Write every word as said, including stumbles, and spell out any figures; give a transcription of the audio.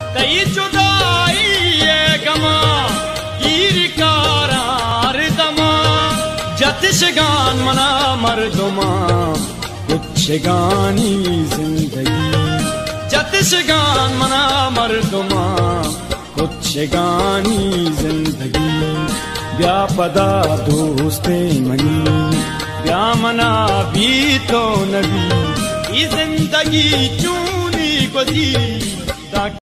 तई जुदाई ये गमा हीर कारार दमा जतिशगान मना मर्दुमा कुछ गानी जिंदगी जतिशगान मना मर्दुमा कुछ गानी जिंदगी ब्या पदा दोस्ते मनी ब्या मना भी तो नबी जिंदगी चूनी को जी